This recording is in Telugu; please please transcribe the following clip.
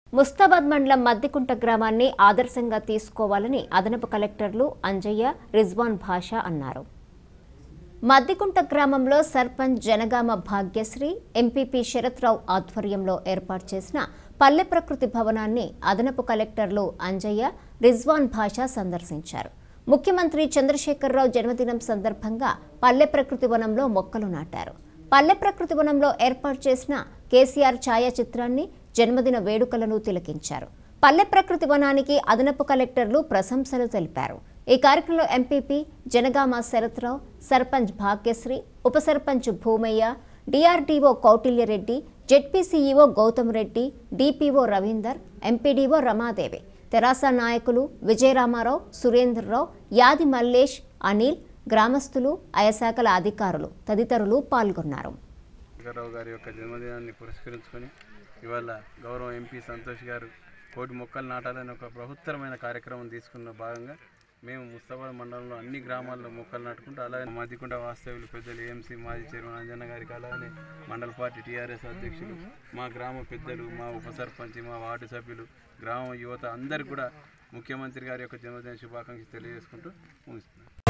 ముస్తాబాద్ మండలం మద్దికుంట గ్రామాన్ని ఆదర్శంగా తీసుకోవాలని అదనపు కలెక్టర్లు అంజయ్య, రిజ్వాన్ భాషా అన్నారు. మద్దికుంట గ్రామంలో సర్పంచ్ జనగామ భాగ్యశ్రీ, ఎంపీపీ శరత్రావు ఆధ్వర్యంలో ఏర్పాటు చేసిన పల్లె ప్రకృతి భవనాన్ని అదనపు కలెక్టర్లు అంజయ్య, రిజ్వాన్ భాషా సందర్శించారు. ముఖ్యమంత్రి చంద్రశేఖరరావు జన్మదినం సందర్భంగా పల్లె ప్రకృతి వనంలో మొక్కలు నాటారు. పల్లె ప్రకృతి వనంలో ఏర్పాటు చేసిన కేసీఆర్ ఛాయాచిత్రాన్ని, జన్మదిన వేడుకలను తిలకించారు. పల్లె ప్రకృతి వనానికి అదనపు కలెక్టర్లు ప్రశంసలు తెలిపారు. ఈ కార్యక్రమంలో ఎంపీపీ జనగామ శరత్రావు, సర్పంచ్ భాగ్యశ్రీ, ఉప sarpanch Bhoomaiah, DRDO Kautilyareddy, ZPCEO Gautam Reddy, DPO Ravinder, MPDO Ramadevi, TRS నాయకులు విజయరామారావు, సురేంద్రరావు, యాది మల్లేష్, అనిల్, గ్రామస్తులు, ఆయా శాఖల అధికారులు తదితరులు పాల్గొన్నారు. గారి యొక్క జన్మదినాన్ని పురస్కరించుకొని ఇవాళ గౌరవ ఎంపీ సంతోష్ గారు కోటి మొక్కలు నాటాలని ఒక బృహత్తరమైన కార్యక్రమం తీసుకున్న భాగంగా మేము ముస్తాబాద్ మండలంలో అన్ని గ్రామాల్లో మొక్కలు నాటుకుంటూ, అలాగే మద్దికుంట వాస్తవ్యులు పెద్దలు ఏఎంసీ మాజీ చైర్మన్ అంజన్న గారికి, అలాగే మండల పార్టీ టీఆర్ఎస్ అధ్యక్షులు, మా గ్రామ పెద్దలు, మా ఉప సర్పంచ్, మా వార్డు సభ్యులు, గ్రామ యువత అందరికీ కూడా ముఖ్యమంత్రి గారి యొక్క జన్మదిన శుభాకాంక్షలు తెలియజేసుకుంటూ ముగిస్తున్నాను.